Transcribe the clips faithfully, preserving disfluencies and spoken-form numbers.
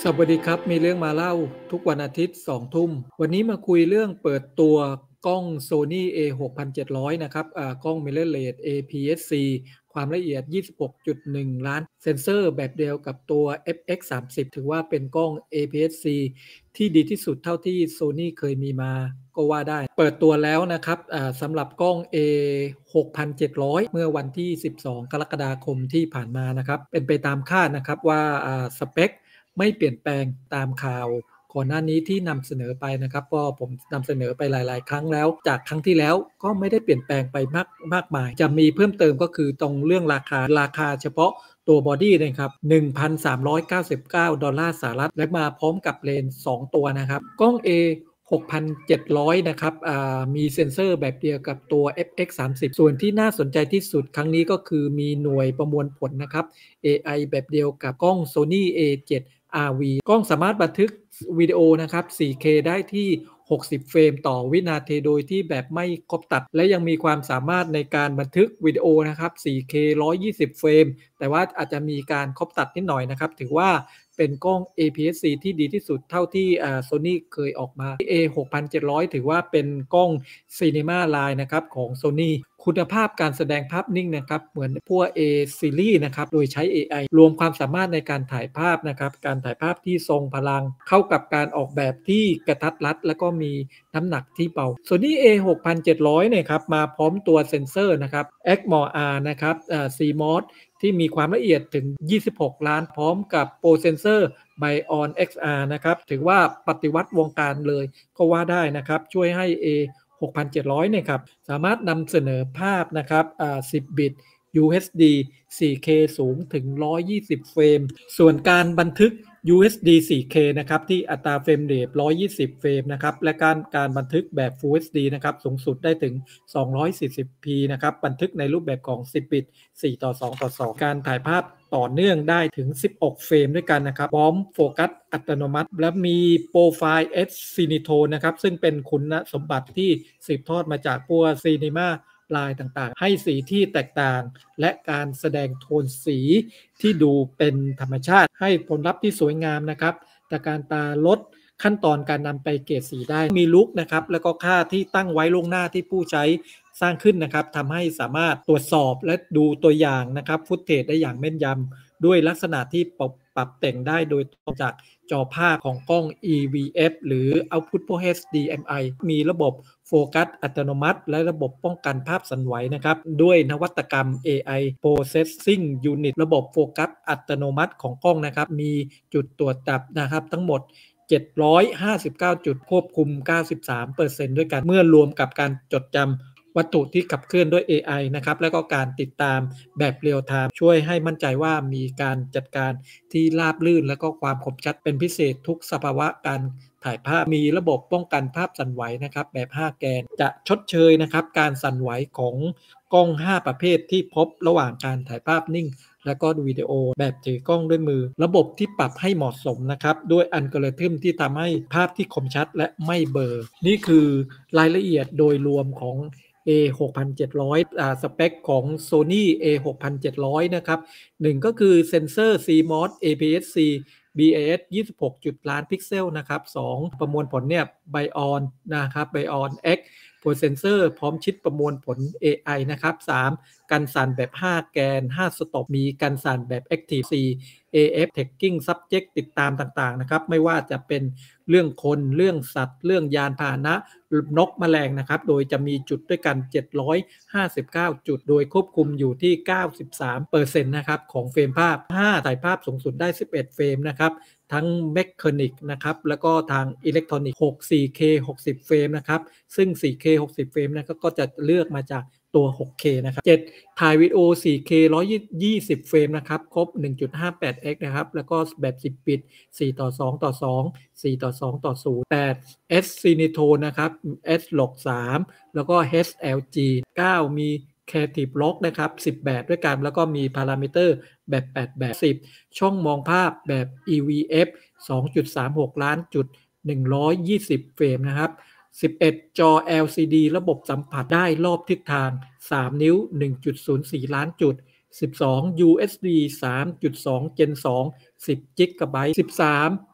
สวัสดีครับมีเรื่องมาเล่าทุกวันอาทิตย์สองทุ่มวันนี้มาคุยเรื่องเปิดตัวกล้อง Sony เอ หกพันเจ็ดร้อย นะครับอ่ากล้อง Mirrorless เอ พี เอส ซี ความละเอียด ยี่สิบหกจุดหนึ่ง ล้านเซ็นเซอร์แบบเดียวกับตัว เอฟ เอ็กซ์ สามสิบ ถือว่าเป็นกล้อง เอ พี เอส ซี ที่ดีที่สุดเท่าที่ Sony เคยมีมาก็ว่าได้เปิดตัวแล้วนะครับอ่าสำหรับกล้อง เอ หกพันเจ็ดร้อย เมื่อวันที่สิบสองกรกฎาคมที่ผ่านมานะครับเป็นไปตามคาดนะครับว่าอ่าสเปคไม่เปลี่ยนแปลงตามข่าวก่อนหน้านี้ที่นำเสนอไปนะครับก็ผมนำเสนอไปหลายๆครั้งแล้วจากครั้งที่แล้วก็ไม่ได้เปลี่ยนแปลงไปมากมากมายจะมีเพิ่มเติมก็คือตรงเรื่องราคาราคาเฉพาะตัวบอดี้นะครับ หนึ่งพันสามร้อยเก้าสิบเก้า ดอลลาร์สหรัฐและมาพร้อมกับเลนส์สองตัวนะครับกล้อง Aหกพันเจ็ดร้อย นะครับอ่ามีเซ็นเซอร์แบบเดียวกับตัว เอฟ เอ็กซ์ สามสิบ ส่วนที่น่าสนใจที่สุดครั้งนี้ก็คือมีหน่วยประมวลผลนะครับ เอ ไอ แบบเดียวกับกล้อง Sony เอ เซเว่น อาร์ วี กล้องสามารถบันทึกวิดีโอนะครับ โฟร์ เค ได้ที่หกสิบเฟรมต่อวินาทีโดยที่แบบไม่ครบตัดและยังมีความสามารถในการบันทึกวิดีโอนะครับ โฟร์ เค หนึ่งร้อยยี่สิบเฟรมแต่ว่าอาจจะมีการครบตัดนิดหน่อยนะครับถือว่าเป็นกล้อง เอ พี เอส ซี ที่ดีที่สุดเท่าที่อ่า Sony เคยออกมา เอ หกพันเจ็ดร้อย ถือว่าเป็นกล้อง Cinema Line นะครับของ Sony คุณภาพการแสดงภาพนิ่งนะครับเหมือนพวก A Series นะครับโดยใช้ เอ ไอ รวมความสามารถในการถ่ายภาพนะครับการถ่ายภาพที่ทรงพลังเข้ากับการออกแบบที่กระทัดรัดและก็มีน้ำหนักที่เบา Sony เอ หกพันเจ็ดร้อย เนี่ยครับมาพร้อมตัวเซ็นเซอร์นะครับ เอ็กซ์ เอ็ม โอ อาร์ นะครับอ่า ซี เอ็ม โอ เอส ที่มีความละเอียดถึงยี่สิบหกล้านพร้อมกับโปรเซนเซอร์ Bion เอ็กซ์ อาร์ นะครับถือว่าปฏิวัติวงการเลยก็ว่าได้นะครับช่วยให้ A หกพันเจ็ดร้อย เนี่ยครับสามารถนำเสนอภาพนะครับอ่าสิบ บิต ยู เอช ดี โฟร์ เค สูงถึงหนึ่งร้อยยี่สิบเฟรมส่วนการบันทึก ยู เอช ดี โฟร์ เค นะครับที่อัตราเฟรมเรทหนึ่งร้อยยี่สิบเฟรมนะครับและการการบันทึกแบบ Full เอช ดี นะครับสูงสุดได้ถึง สองร้อยสี่สิบพี นะครับบันทึกในรูปแบบของสิบ บิต สี่ต่อสองต่อสองการถ่ายภาพต่อเนื่องได้ถึงสิบหกเฟรมด้วยกันนะครับพร้อมโฟกัสอัตโนมัติและมีโปรไฟล์ S Cinetone นะครับซึ่งเป็นคุณสมบัติที่สืบทอดมาจากพวก Cinema ลายต่างๆให้สีที่แตกต่างและการแสดงโทนสีที่ดูเป็นธรรมชาติให้ผลลัพธ์ที่สวยงามนะครับแต่การตาลดขั้นตอนการนำไปเกรดสีได้มีลุคนะครับแล้วก็ค่าที่ตั้งไว้ล่วงหน้าที่ผู้ใช้สร้างขึ้นนะครับทำให้สามารถตรวจสอบและดูตัวอย่างนะครับฟุตเทจได้อย่างแม่นยำด้วยลักษณะที่ปรับปรับแต่งได้โดยตรงจากจอภาพของกล้อง อี วี เอฟ หรือ Output for เอช ดี เอ็ม ไอ มีระบบโฟกัสอัตโนมัติและระบบป้องกันภาพสั่นไหวนะครับด้วยนวัตกรรม เอ ไอ Processing Unit ระบบโฟกัสอัตโนมัติของกล้องนะครับมีจุดตรวจจับนะครับทั้งหมดเจ็ดร้อยห้าสิบเก้าจุดควบคุม เก้าสิบสามเปอร์เซ็นต์ ด้วยกันเมื่อรวมกับการจดจำวัตถุที่ขับเคลื่อนด้วย เอ ไอ นะครับแล้วก็การติดตามแบบเรียลไทม์ช่วยให้มั่นใจว่ามีการจัดการที่ราบรื่นและก็ความคมชัดเป็นพิเศษทุกสภาวะการถ่ายภาพมีระบบป้องกันภาพสั่นไหวนะครับแบบห้าแกนจะชดเชยนะครับการสั่นไหวของกล้องห้าประเภทที่พบระหว่างการถ่ายภาพนิ่งแล้วก็วิดีโอแบบถือกล้องด้วยมือระบบที่ปรับให้เหมาะสมนะครับด้วยอัลกอริทึมที่ทำให้ภาพที่คมชัดและไม่เบลอนี่คือรายละเอียดโดยรวมของ เอ หกพันเจ็ดร้อย อ่าสเปคของ Sony เอ หกพันเจ็ดร้อย นะครับหนึ่งก็คือเซ็นเซอร์ ซี เอ็ม โอ เอส เอ พี เอส ซี บี เอ เอส ยี่สิบหกจุดล้านพิกเซลนะครับสองประมวลผลเนี่ย Bion นะครับ Bion X โปรเซนเซอร์พร้อมชิปประมวลผล เอ ไอ นะครับสามกันสั่นแบบห้าแกนห้าสต็อปมีกันสั่นแบบ Active สี่ เอ เอฟ Tagging Subject ติดตามต่างๆนะครับไม่ว่าจะเป็นเรื่องคนเรื่องสัตว์เรื่องยานพาหนะนกแมลงนะครับโดยจะมีจุดด้วยกันเจ็ดร้อยห้าสิบเก้าจุดโดยควบคุมอยู่ที่ เก้าสิบสามเปอร์เซ็นต์ นะครับของเฟรมภาพห้าถ่ายภาพสูงสุดได้สิบเอ็ดเฟรมนะครับทั้งเมคานิกนะครับแล้วก็ทางอิเล็กทรอนิกส์หก โฟร์ เค หกสิบเฟรมนะครับซึ่ง โฟร์ เค หกสิบเฟรมนะครับก็จะเลือกมาจากตัว หก เค นะครับเจ็ดถ่ายวิดีโอ โฟร์ เค หนึ่งร้อยยี่สิบเฟรมนะครับครบ หนึ่งจุดห้าแปดเอ็กซ์ นะครับแล้วก็แบบสิบบิตสี่ต่อสองต่อสอง สี่ต่อสองต่อศูนย์ แปด S Cinetone นะครับ S หกสามแล้วก็ เอช แอล จี เก้ามี Creative Lock นะครับสิบแบบด้วยกันแล้วก็มีพารามิเตอร์แบบแปดแบบสิบช่องมองภาพแบบ อี วี เอฟ สองจุดสามหก ล้านจุดหนึ่งร้อยยี่สิบเฟรมนะครับสิบเอ็ดจอ แอล ซี ดี ระบบสัมผัสได้รอบทิศทางสามนิ้ว หนึ่งจุดศูนย์สี่ ล้านจุดสิบสอง ยู เอส บี สามจุดสอง Gen สอง สิบ จิกะไบต์ สิบสาม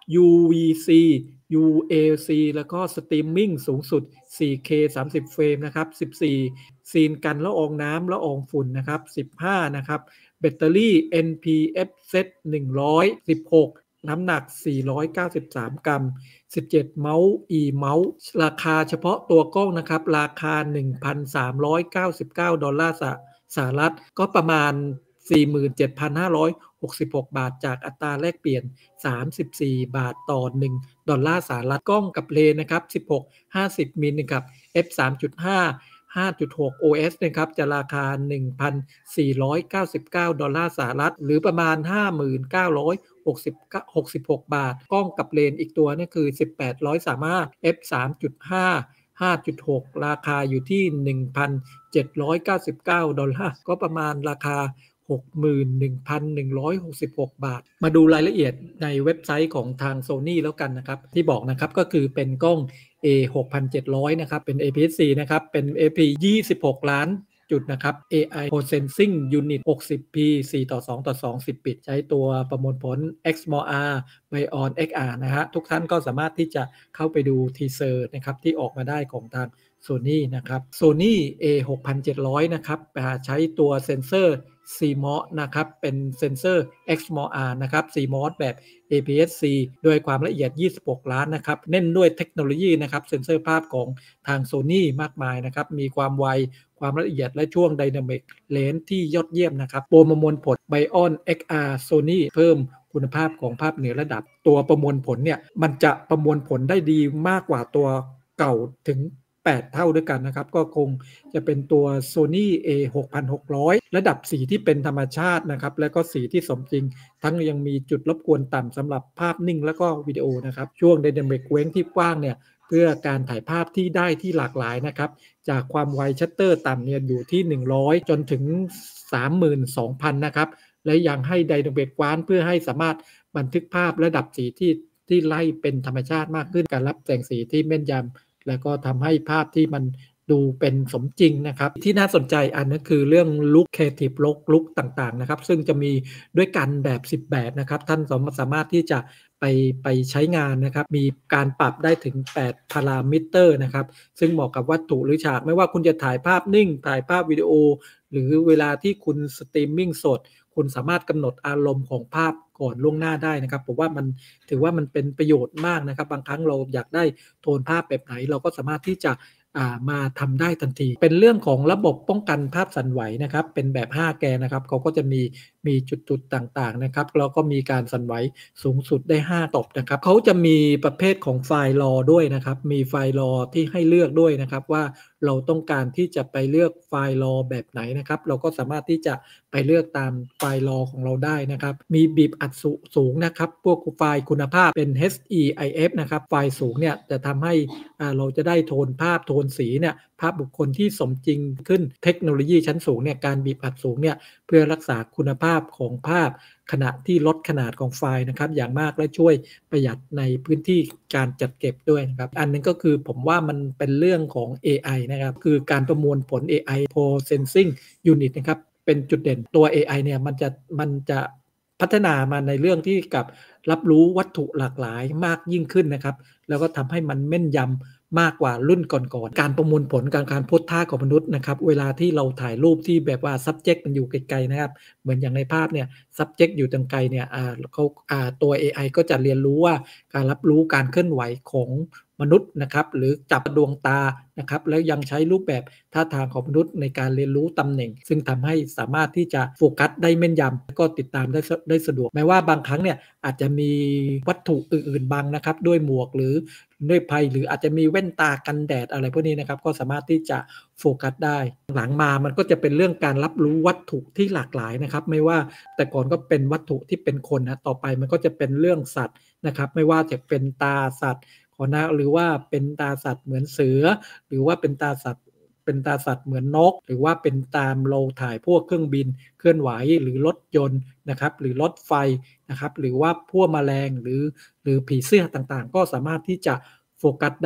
ยู วี ซี ยู เอ ซี แล้วก็สตรีมมิ่งสูงสุด โฟร์เค สามสิบ เฟรมนะครับสิบสี่ซีนกันละอองน้ำละอองฝุ่นนะครับสิบห้านะครับแบตเตอรี่ เอ็น พี เอฟ เซต หนึ่งร้อยสิบหกน้ำหนักสี่ร้อยเก้าสิบสามกรัมสิบเจ็ดเมาส์ E เมาส์ราคาเฉพาะตัวกล้องนะครับราคา หนึ่งพันสามร้อยเก้าสิบเก้า ดอลลาร์สหรัฐก็ประมาณ สี่หมื่นเจ็ดพันห้าร้อยหกสิบหก บาทจากอัตราแลกเปลี่ยนสามสิบสี่บาทต่อหนึ่งดอลลาร์สหรัฐกล้องกับเลนนะครับสิบหก ห้าสิบมิลนะครับ เอฟ สามจุดห้า ห้าจุดหก โอ เอส นะครับจะราคา หนึ่งพันสี่ร้อยเก้าสิบเก้า ดอลลาร์สหรัฐหรือประมาณ ห้าหมื่นเก้าร้อยหกสิบ หกสิบหก บาทกล้องกับเลนอีกตัวนี่คือสิบแปดร้อยสามารถ เอฟ สามจุดห้า ห้าจุดหก ราคาอยู่ที่ หนึ่งพันเจ็ดร้อยเก้าสิบเก้า ดอลลาร์ก็ประมาณราคา หกหมื่นหนึ่งพันหนึ่งร้อยหกสิบหก บาทมาดูรายละเอียดในเว็บไซต์ของทาง Sony แล้วกันนะครับที่บอกนะครับก็คือเป็นกล้อง เอ หกพันเจ็ดร้อย นะครับเป็น เอ พี เอส ซี นะครับเป็น เอ พี ยี่สิบหก ล้านจุดนะครับ เอ ไอ Processing Unit หกสิบ พี สี่ต่อสองต่อสอง สิบ บิตใช้ตัวประมวลผล เอ็กซ์ เอ็ม โอ อาร์ Bion เอ็กซ์ อาร์ นะฮะทุกท่านก็สามารถที่จะเข้าไปดูทีเซอร์นะครับที่ออกมาได้ของทาง Sony นะครับ Sony เอ หกพันเจ็ดร้อย นะครับใช้ตัวเซ็นเซอร์ ซี เอ็ม โอ เอส นะครับเป็นเซ็นเซอร์ เอ็กซ์ เอ็ม โอ อาร์ นะครับ ซี เอ็ม โอ เอส แบบ เอ พี เอส ซี ด้วยความละเอียดยี่สิบหกล้านนะครับเน้นด้วยเทคโนโลยีนะครับเซ็นเซอร์ภาพของทาง Sony มากมายนะครับมีความไวความละเอียดและช่วง Dynamic Range ที่ยอดเยี่ยมนะครับตัวประมวลผล Bion เอ็กซ์ อาร์ Sony เพิ่มคุณภาพของภาพเหนือระดับตัวประมวลผลเนี่ยมันจะประมวลผลได้ดีมากกว่าตัวเก่าถึงแปดเท่าด้วยกันนะครับก็คงจะเป็นตัว Sony เอ หกพันหกร้อย ระดับสีที่เป็นธรรมชาตินะครับและก็สีที่สมจริงทั้งยังมีจุดรบกวนต่ำสำหรับภาพนิ่งและก็วิดีโอนะครับช่วง Dynamic Range ที่กว้างเนี่ยเพื่อการถ่ายภาพที่ได้ที่หลากหลายนะครับจากความไวชัตเตอร์ต่ำเนี่ยอยู่ที่หนึ่งร้อยจนถึง สามหมื่นสองพัน นะครับและยังให้ Dynamic Range เพื่อให้สามารถบันทึกภาพระดับสีที่ที่ไล่เป็นธรรมชาติมากขึ้นการรับแสงสีที่แม่นยำแล้วก็ทำให้ภาพที่มันดูเป็นสมจริงนะครับที่น่าสนใจอันนั้นคือเรื่องลุคครีเอทีฟลุคลุคต่างๆนะครับซึ่งจะมีด้วยกันแบบสิบแบบนะครับท่านสามารถที่จะไปไปใช้งานนะครับมีการปรับได้ถึงแปดพารามิเตอร์นะครับซึ่งเหมาะกับวัตถุหรือฉากไม่ว่าคุณจะถ่ายภาพนิ่งถ่ายภาพวิดีโอหรือเวลาที่คุณสตรีมมิ่งสดคุณสามารถกำหนดอารมณ์ของภาพก่อนล่วงหน้าได้นะครับผมว่ามันถือว่ามันเป็นประโยชน์มากนะครับบางครั้งเราอยากได้โทนภาพแบบไหนเราก็สามารถที่จะมาทำได้ทันทีเป็นเรื่องของระบบป้องกันภาพสั่นไหวนะครับเป็นแบบห้าแกนนะครับเขาก็จะมีมีจุดๆต่างๆนะครับแล้วก็มีการสั่นไหวสูงสุดได้ห้าตบนะครับเขาจะมีประเภทของไฟล์รอด้วยนะครับมีไฟล์รอที่ให้เลือกด้วยนะครับว่าเราต้องการที่จะไปเลือกไฟล์รอแบบไหนนะครับเราก็สามารถที่จะไปเลือกตามไฟล์รอของเราได้นะครับมีบีบอัดสูงนะครับพวกไฟล์คุณภาพเป็น เอช อี ไอ เอฟ นะครับไฟล์สูงเนี่ยจะทำให้เราจะได้โทนภาพโทนสีเนี่ยภาพบุคคลที่สมจริงขึ้นเทคโนโลยีชั้นสูงเนี่ยการบีบอัดสูงเนี่ยเพื่อรักษาคุณภาพของภาพขณะที่ลดขนาดของไฟล์นะครับอย่างมากและช่วยประหยัดในพื้นที่การจัดเก็บด้วยนะครับอันนึงก็คือผมว่ามันเป็นเรื่องของ เอ ไอ นะครับคือการประมวลผล เอ ไอ Processing Unit นะครับเป็นจุดเด่นตัว เอ ไอ เนี่ยมันจะมันจะพัฒนามาในเรื่องที่กับรับรู้วัตถุหลากหลายมากยิ่งขึ้นนะครับแล้วก็ทำให้มันแม่นยำมากกว่ารุ่นก่อนๆการประมวลผลการการโพสท่าของมนุษย์นะครับเวลาที่เราถ่ายรูปที่แบบว่า subject มันอยู่ไกลๆนะครับเหมือนอย่างในภาพเนี่ย subject อยู่ตรงไกลเนี่ยอ่าเขาอ่าตัว เอ ไอ ก็จะเรียนรู้ว่าการรับรู้การเคลื่อนไหวของมนุษย์นะครับหรือจับดวงตานะครับแล้วยังใช้รูปแบบท่าทางของมนุษย์ในการเรียนรู้ตำแหน่งซึ่งทำให้สามารถที่จะโฟกัสได้แม่นยำและก็ติดตามได้ได้สะดวกแม้ว่าบางครั้งเนี่ยอาจจะมีวัตถุอื่นๆบังนะครับด้วยหมวกหรือด้วยไพหรืออาจจะมีแว่นตากันแดดอะไรพวกนี้นะครับก็สามารถที่จะโฟกัสได้หลังมามันก็จะเป็นเรื่องการรับรู้วัตถุที่หลากหลายนะครับไม่ว่าแต่ก่อนก็เป็นวัตถุที่เป็นคนนะต่อไปมันก็จะเป็นเรื่องสัตว์นะครับไม่ว่าจะเป็นตาสัตว์นะหรือว่าเป็นตาสัตว์เหมือนเสือหรือว่าเป็นตาสัตว์เป็นตาสัตว์เหมือนนกหรือว่าเป็นตามเราถ่ายพวกเครื่องบินเคลื่อนไหวหรือรถยนต์นะครับหรือรถไฟนะครับหรือว่าพวกแมลงหรือหรือผีเสื้อต่างๆก็สามารถที่จะโฟกัสได้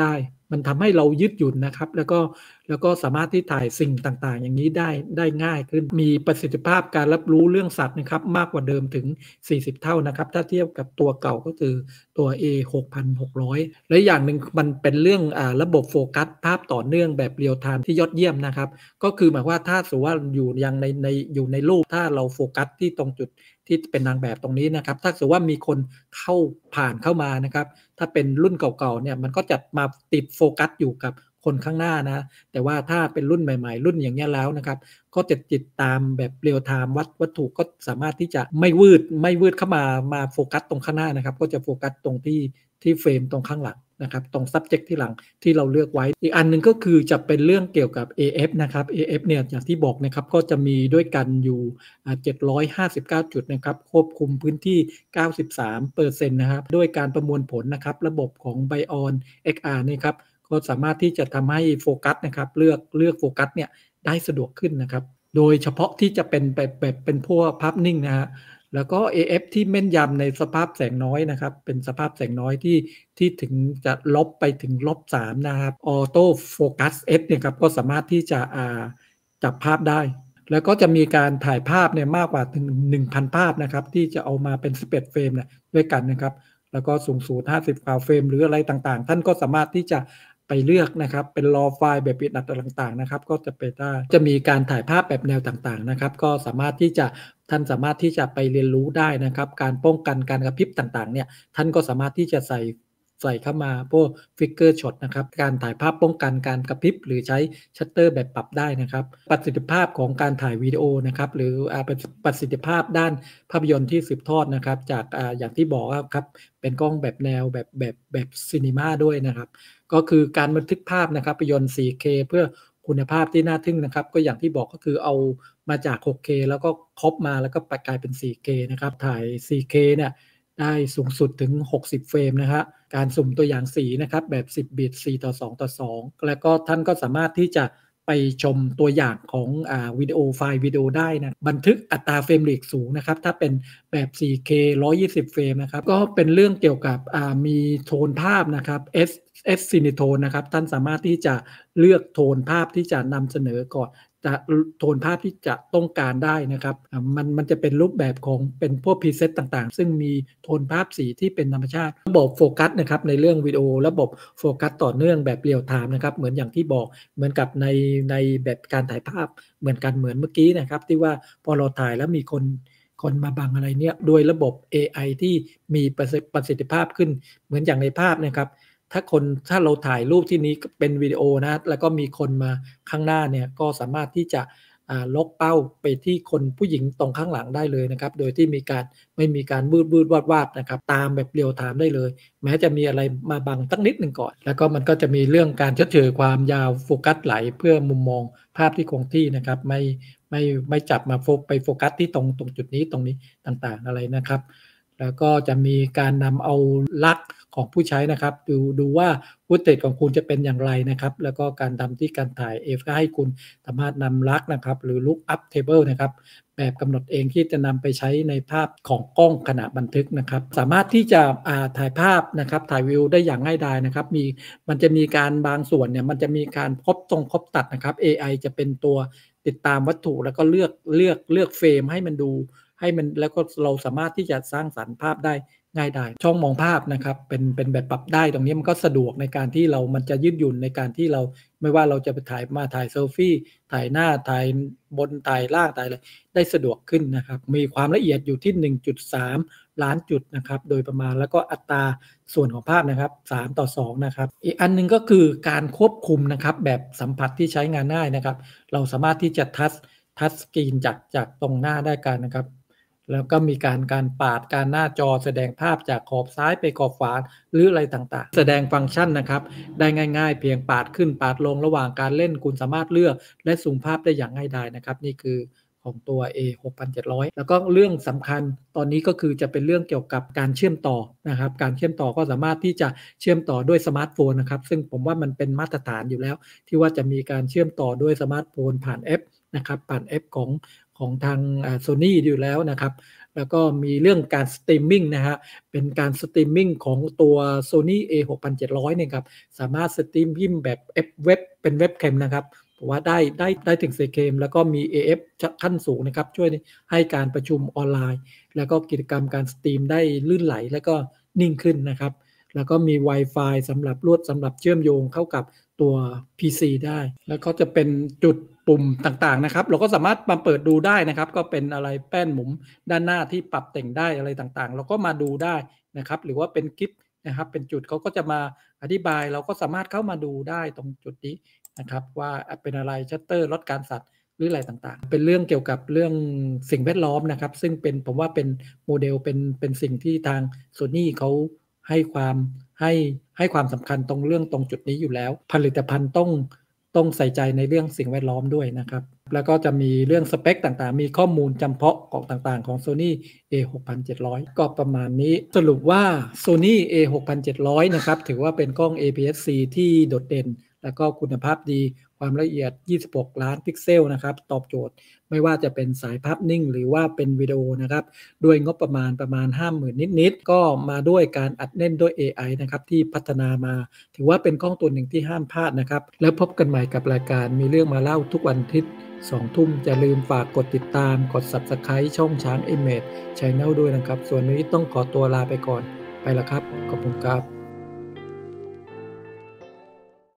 มันทำให้เรายืดหยุ่นนะครับแล้วก็แล้วก็สามารถที่ถ่ายสิ่งต่างๆอย่างนี้ได้ได้ง่ายขึ้นมีประสิทธิภาพการรับรู้เรื่องสัตว์นะครับมากกว่าเดิมถึงสี่สิบเท่านะครับถ้าเทียบกับตัวเก่าก็คือตัว เอ หกพันหกร้อย และอย่างหนึ่งมันเป็นเรื่องอ่าระบบโฟกัสภาพต่อเนื่องแบบเรียลไทม์ที่ยอดเยี่ยมนะครับก็คือหมายว่าถ้าสมมุติว่าอยู่ยังในในอยู่ในรูปถ้าเราโฟกัสที่ตรงจุดที่เป็นนางแบบตรงนี้นะครับถ้าสมมุติว่ามีคนเข้าผ่านเข้ามานะครับถ้าเป็นรุ่นเก่าๆเนี่ยมันก็จะมาติดโฟกัสอยู่กับคนข้างหน้านะแต่ว่าถ้าเป็นรุ่นใหม่ๆรุ่นอย่างเงี้ยแล้วนะครับก็จะติดตามแบบเรียลไทม์วัดวัตถุก็สามารถที่จะไม่วืดไม่วืดเข้ามามาโฟกัสตรงข้างหน้านะครับก็จะโฟกัสตรงที่ที่เฟรมตรงข้างหลังนะครับตรง subject ที่หลังที่เราเลือกไว้อีกอันหนึ่งก็คือจะเป็นเรื่องเกี่ยวกับ เอ เอฟ นะครับ เอ เอฟ เนี่ยอย่างที่บอกนะครับก็จะมีด้วยกันอยู่อ่าเจ็ดร้อยห้าสิบเก้าจุดนะครับควบคุมพื้นที่ เก้าสิบสามเปอร์เซ็นต์ นะครับด้วยการประมวลผลนะครับระบบของ Bion เอ็กซ์ อาร์ นี่ครับก็สามารถที่จะทำให้โฟกัสนะครับเลือกเลือกโฟกัสเนี่ยได้สะดวกขึ้นนะครับโดยเฉพาะที่จะเป็นแบบแบบเป็นพวกภาพนิ่งนะฮะแล้วก็ เอ เอฟ ที่แม่นยำในสภาพแสงน้อยนะครับเป็นสภาพแสงน้อยที่ที่ถึงจะลบไปถึงลบสามนะครับออโต้โฟกัส S เนี่ยครับก็สามารถที่จะอ่าจับภาพได้แล้วก็จะมีการถ่ายภาพเนี่ยมากกว่าถึง หนึ่งพัน ภาพนะครับที่จะเอามาเป็นสิบเอ็ดเฟรมเนี่ยด้วยกันนะครับแล้วก็สูงสุดห้าสิบกว่าเฟรมหรืออะไรต่างๆท่านก็สามารถที่จะไปเลือกนะครับเป็น raw ไฟล์แบบบิตอัดต่างๆนะครับก็จะไปได้จะมีการถ่ายภาพแบบแนวต่างๆนะครับก็สามารถที่จะท่านสามารถที่จะไปเรียนรู้ได้นะครับการป้องกันการกระพริบต่างๆเนี่ยท่านก็สามารถที่จะใส่ใส่เข้ามาพวก Figure Shot นะครับการถ่ายภาพป้องกันการกระพริบหรือใช้ชัตเตอร์แบบปรับได้นะครับประสิทธิภาพของการถ่ายวิดีโอนะครับหรืออ่าประสิทธิภาพด้านภาพยนตร์ที่สืบทอดนะครับจากอ่าอย่างที่บอกครับเป็นกล้องแบบแนวแบบแบบแบบซีนีมาด้วยนะครับก็คือการบันทึกภาพนะครับภาพยนตร์ โฟร์เค เพื่อคุณภาพที่น่าทึ่งนะครับก็อย่างที่บอกก็คือเอามาจาก หกเค แล้วก็ครอปมาแล้วก็กลายเป็น โฟร์เค นะครับถ่าย โฟร์เค เนี่ยได้สูงสุดถึงหกสิบเฟรมนะครับการสุ่มตัวอย่างสีนะครับแบบสิบบิตสี่ต่อสองต่อสองแล้วก็ท่านก็สามารถที่จะไปชมตัวอย่างของอ่าวิดีโอไฟล์วิดีโอได้นะบันทึกอัตราเฟรมเรทสูงนะครับถ้าเป็นแบบ โฟร์เค หนึ่งร้อยยี่สิบเฟรมนะครับก็เป็นเรื่องเกี่ยวกับอ่ามีโทนภาพนะครับ S S Cinetone นะครับท่านสามารถที่จะเลือกโทนภาพที่จะนำเสนอก่อนจะโทนภาพที่จะต้องการได้นะครับมันมันจะเป็นรูปแบบของเป็นพวกพรีเซตต่างๆซึ่งมีโทนภาพสีที่เป็นธรรมชาติระบบโฟกัสนะครับในเรื่องวิดีโอระบบโฟกัสต่อเนื่องแบบเรียลไทม์นะครับเหมือนอย่างที่บอกเหมือนกับในในแบบการถ่ายภาพเหมือนกันเหมือนเมื่อกี้นะครับที่ว่าพอเราถ่ายแล้วมีคนคนมาบังอะไรเนี่ยด้วยระบบ เอ ไอ ที่มีประสิทธิภาพขึ้นเหมือนอย่างในภาพนะครับถ้าคนถ้าเราถ่ายรูปที่นี้เป็นวิดีโอนะแล้วก็มีคนมาข้างหน้าเนี่ยก็สามารถที่จะอ่าล็อกเป้าไปที่คนผู้หญิงตรงข้างหลังได้เลยนะครับโดยที่มีการไม่มีการวืดวืดวาดวาดนะครับตามแบบเรียลไทม์ได้เลยแม้จะมีอะไรมาบังสักนิดหนึ่งก่อนแล้วก็มันก็จะมีเรื่องการชดเชยความยาวโฟกัสไหลเพื่อมุมมองภาพที่คงที่นะครับไม่ไม่ไม่จับมาโฟไปโฟกัสที่ตรงตรงจุดนี้ตรงนี้ต่างๆอะไรนะครับแล้วก็จะมีการนำเอาลักษณ์ของผู้ใช้นะครับดูดูว่าฟุตเทจของคุณจะเป็นอย่างไรนะครับแล้วก็การทำที่การถ่ายเอฟก็ให้คุณสามารถนำลักษณ์นะครับหรือ look up table นะครับแบบกำหนดเองที่จะนำไปใช้ในภาพของกล้องขณะบันทึกนะครับสามารถที่จะอ่าถ่ายภาพนะครับถ่ายวิวได้อย่างง่ายดายนะครับมีมันจะมีการบางส่วนเนี่ยมันจะมีการครบตรงครบตัดนะครับ เอ ไอ จะเป็นตัวติดตามวัตถุแล้วก็เลือกเลือกเลือกเฟรมให้มันดูให้มันแล้วก็เราสามารถที่จะสร้างสรรค์ภาพได้ง่ายดายช่องมองภาพนะครับเป็นเป็นแบบปรับได้ตรงนี้มันก็สะดวกในการที่เรามันจะยืดหยุ่นในการที่เราไม่ว่าเราจะไปถ่ายมาถ่ายเซลฟี่ถ่ายหน้าถ่ายบนถ่ายล่างถ่ายอะไรได้สะดวกขึ้นนะครับมีความละเอียดอยู่ที่ หนึ่งจุดสาม ล้านจุดนะครับโดยประมาณแล้วก็อัตราส่วนของภาพนะครับสามต่อสองนะครับอีกอันนึงก็คือการควบคุมนะครับแบบสัมผัสที่ใช้งานง่ายนะครับเราสามารถที่จะทัชทัชสกรีนจากจากตรงหน้าได้กันนะครับแล้วก็มีการการปาดการหน้าจอแสดงภาพจากขอบซ้ายไปขอบขวาหรืออะไรต่างๆแสดงฟังก์ชันนะครับได้ง่ายๆเพียงปาดขึ้นปาดลงระหว่างการเล่นคุณสามารถเลือกและซูมภาพได้อย่างง่ายดายนะครับนี่คือของตัว เอ หกพันเจ็ดร้อย แล้วก็เรื่องสำคัญตอนนี้ก็คือจะเป็นเรื่องเกี่ยวกับการเชื่อมต่อนะครับการเชื่อมต่อก็สามารถที่จะเชื่อมต่อด้วยสมาร์ทโฟนนะครับซึ่งผมว่ามันเป็นมาตรฐานอยู่แล้วที่ว่าจะมีการเชื่อมต่อด้วยสมาร์ทโฟนผ่านแอปนะครับผ่านแอปของของทางโซนี่อยู่แล้วนะครับแล้วก็มีเรื่องการสตรีมมิ่งนะฮะเป็นการสตรีมมิ่งของตัว Sony เอ หกพันเจ็ดร้อย เนี่ยครับสามารถสตรีมมิ่งแบบ F เว็บเป็นเว็บแคมนะครับผมว่าได้ได้ได้ถึง โฟร์ เค แล้วก็มี เอ เอฟ ขั้นสูงนะครับช่วยให้การประชุมออนไลน์แล้วก็กิจกรรมการสตรีมได้ลื่นไหลแล้วก็นิ่งขึ้นนะครับแล้วก็มี Wi-Fi สำหรับรวดสำหรับเชื่อมโยงเข้ากับตัว พี ซี ได้แล้วก็จะเป็นจุดปุ่มต่างๆนะครับเราก็สามารถมาเปิดดูได้นะครับก็เป็นอะไรแป้นหมุนด้านหน้าที่ปรับแต่งได้อะไรต่างๆเราก็มาดูได้นะครับหรือว่าเป็นคลิปนะครับเป็นจุดเขาก็จะมาอธิบายเราก็สามารถเข้ามาดูได้ตรงจุดนี้นะครับว่าเป็นอะไรชัตเตอร์ลดการสั่นหรืออะไรต่างๆเป็นเรื่องเกี่ยวกับเรื่องสิ่งแวดล้อมนะครับซึ่งเป็นผมว่าเป็นโมเดลเป็นเป็นสิ่งที่ทาง Sony เขาให้ความให้ให้ความสำคัญตรงเรื่องตรงจุดนี้อยู่แล้วผลิตภัณฑ์ต้องต้องใส่ใจในเรื่องสิ่งแวดล้อมด้วยนะครับแล้วก็จะมีเรื่องสเปคต่างๆมีข้อมูลจำเพาะของต่างๆของ Sony เอ หกพันเจ็ดร้อย ก็ประมาณนี้สรุปว่า Sony เอ หกพันเจ็ดร้อย นะครับถือว่าเป็นกล้อง เอ พี เอส ซี ที่โดดเด่นแล้วก็คุณภาพดีความละเอียดยี่สิบหกล้านพิกเซลนะครับตอบโจทย์ไม่ว่าจะเป็นสายภาพนิ่งหรือว่าเป็นวิดีโอนะครับด้วยงบประมาณประมาณ ห้าหมื่น นิดๆก็มาด้วยการอัดแน่นด้วย เอ ไอ นะครับที่พัฒนามาถือว่าเป็นกล้องตัวหนึ่งที่ห้ามพลาดนะครับแล้วพบกันใหม่กับรายการมีเรื่องมาเล่าทุกวันอาทิตย์สองทุ่มอย่าลืมฝากกดติดตามกด Subscribe ช่องช้าง Image Channel ด้วยนะครับส่วนวันนี้ต้องขอตัวลาไปก่อนไปละครับขอบคุณครับ